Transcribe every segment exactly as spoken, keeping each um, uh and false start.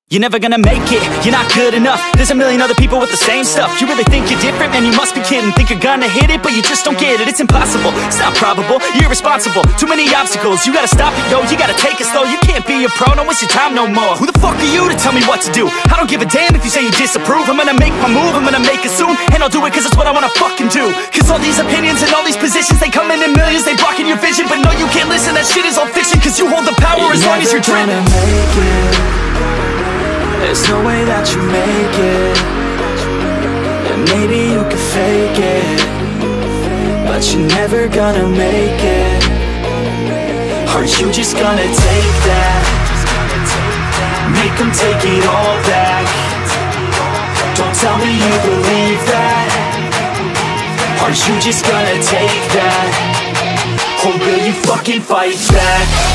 You're never gonna make it, you're not good enough. There's a million other people with the same stuff. You really think you're different? Man, you must be kidding. Think you're gonna hit it, but you just don't get it. It's impossible, it's not probable, you're irresponsible. Too many obstacles, you gotta stop it, yo. You gotta take it slow, you can't be a pro. Don't waste your time no more. Who the fuck are you to tell me what to do? I don't give a damn if you say you disapprove. I'm gonna make my move, I'm gonna make it soon. And I'll do it cause it's what I wanna fucking do. Cause all these opinions and all these positions, they come in in millions, they blocking your vision. But no, you can't listen, that shit is all fiction. Cause you hold the power as long as you're dreaming. There's no way that you make it. And maybe you can fake it, but you're never gonna make it. Are you just gonna take that? Make them take it all back. Don't tell me you believe that. Are you just gonna take that? Or will you fucking fight back?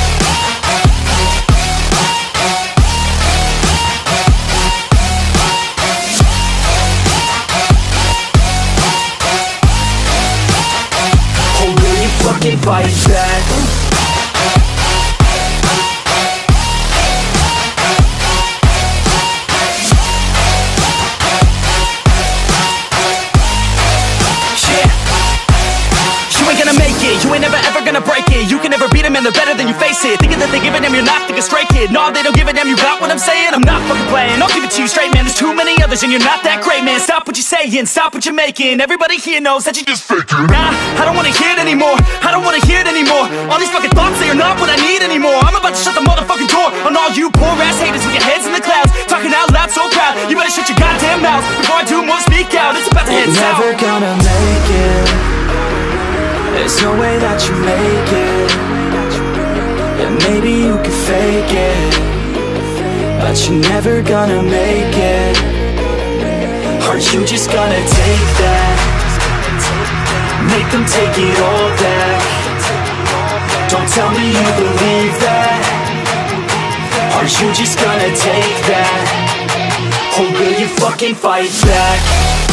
Fucking fight back. You ain't never ever gonna break it. You can never beat them and they're better than you face it. Thinking that they give a damn, you're not, think a stray kid. No, they don't give a damn, you got what I'm saying? I'm not fucking playing, I'll give it to you straight, man. There's too many others and you're not that great, man. Stop what you're saying, stop what you're making. Everybody here knows that you just faking. Nah, I don't wanna hear it anymore, I don't wanna hear it anymore. All these fucking thoughts, they are not what I need anymore. I'm about to shut the motherfucking door on all you poor ass haters with your heads in the clouds, talking out loud so proud. You better shut your goddamn mouth before I do more speak out. It's about to head south. You're never gonna make it. There's no way that you make it. And maybe you can fake it, but you're never gonna make it. Are you just gonna take that? Make them take it all back. Don't tell me you believe that. Are you just gonna take that? Or will you fucking fight back?